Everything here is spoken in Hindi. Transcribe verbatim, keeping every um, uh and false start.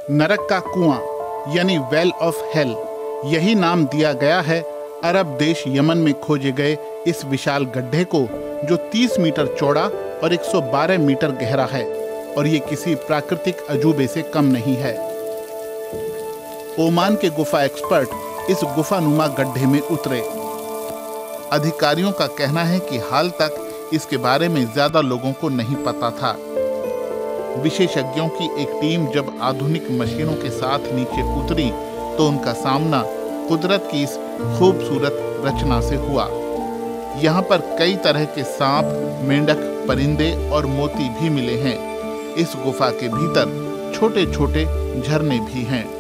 नरक का कुआं यानी वेल ऑफ हेल, यही नाम दिया गया है अरब देश यमन में खोजे गए इस विशाल गड्ढे को, जो तीस मीटर चौड़ा और एक सौ बारह मीटर गहरा है और ये किसी प्राकृतिक अजूबे से कम नहीं है। ओमान के गुफा एक्सपर्ट इस गुफानुमा गड्ढे में उतरे। अधिकारियों का कहना है कि हाल तक इसके बारे में ज्यादा लोगों को नहीं पता था। विशेषज्ञों की एक टीम जब आधुनिक मशीनों के साथ नीचे उतरी तो उनका सामना कुदरत की इस खूबसूरत रचना से हुआ। यहाँ पर कई तरह के सांप, मेंढक, परिंदे और मोती भी मिले हैं। इस गुफा के भीतर छोटे छोटे झरने भी हैं।